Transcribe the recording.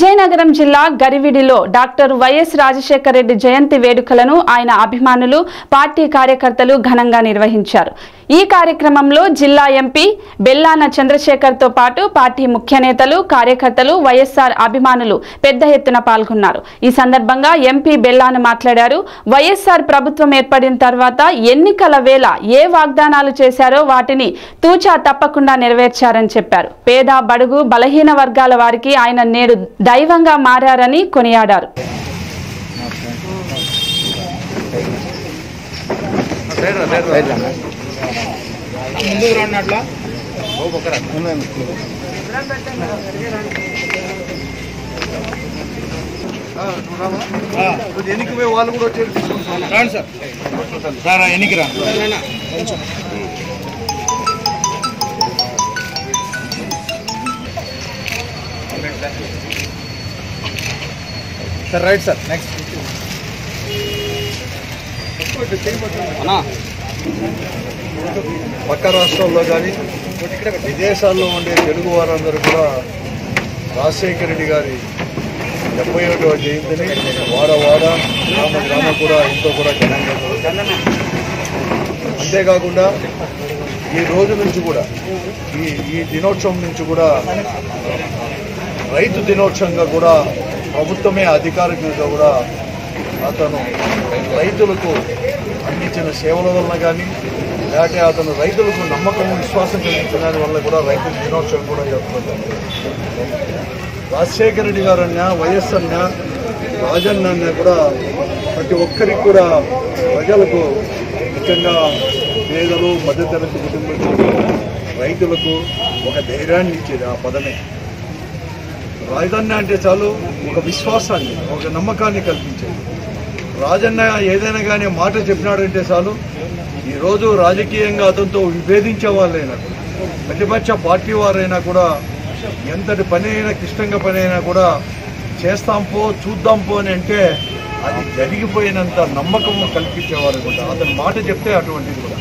విజయనగరం జిల్లా గరివిడిలో doctor YS Rajasekhara Reddy జయంతి వేడుకలను ఆయన అభిమానులు పార్టీ కార్యకర్తలు ఘనంగా నిర్వహించారు। ఈ కార్యక్రమంలో జిల్లా ఎంపీ బెల్లాన చంద్రశేఖర్ తో పాటు పార్టీ ముఖ్య నేతలు కార్యకర్తలు వైఎస్ఆర్ అభిమానులు పెద్ద ఎత్తున పాల్గొన్నారు। ఈ సందర్భంగా ఎంపీ బెల్లాన మాట్లాడారు। వైఎస్ఆర్ ప్రభుత్వం ఏర్పడిన తర్వాత ఎన్నికల వేళ ఏ వాగ్దానాలు చేశారో వాటిని తూచా తప్పకుండా నెరవేర్చారని చెప్పారు। పేద బడుగు బలహీన వర్గాల వారికి ఆయన నేడు దైవంగా మారారని కొనియాడారు। ఎన్నికమే వాళ్ళు కూడా వచ్చి రాండి సార్ ఎన్నికి రా సార్ రైట్ సార్ నెక్స్ట్ పక్క రాష్ట్రాల్లో కానీ విదేశాల్లో ఉండే తెలుగు వారందరూ కూడా రాజశేఖర రెడ్డి గారి 71వ జయంతిని వాడ గ్రామ కూడా ఎంతో కూడా ఘనంగా అంతేకాకుండా ఈ రోజు నుంచి కూడా ఈ దినోత్సవం నుంచి కూడా రైతు దినోత్సవంగా కూడా ప్రభుత్వమే అధికారికంగా కూడా అతను రైతులకు అందించిన సేవల వల్ల కానీ లేకపోతే అతను రైతులకు నమ్మకం విశ్వాసం కలిగించిన వల్ల కూడా రైతు దినోత్సవం కూడా జరుపుకుంటారు। రాజశేఖర రెడ్డి గారు అన్నా వైఎస్ అన్నా రాజన్న అన్నా కూడా ప్రతి ఒక్కరికి కూడా ప్రజలకు ముఖ్యంగా పేదలు మధ్యతరగతి కుటుంబాలకు రైతులకు ఒక ధైర్యాన్ని ఇచ్చేది ఆ పదమే। రాజన్న అంటే చాలు ఒక విశ్వాసాన్ని ఒక నమ్మకాన్ని కల్పించేది। రాజన్న ఏదైనా కానీ మాట చెప్పినాడంటే చాలు ఈరోజు రాజకీయంగా అతనితో విభేదించే వాళ్ళైనా ప్రతిపక్ష పార్టీ వారైనా కూడా ఎంతటి పని అయినా క్లిష్టంగా పని అయినా కూడా చేస్తాంపో చూద్దాంపో అని అంటే అది జరిగిపోయినంత నమ్మకం కల్పించేవారు కూడా అతని మాట చెప్తే అటువంటిది కూడా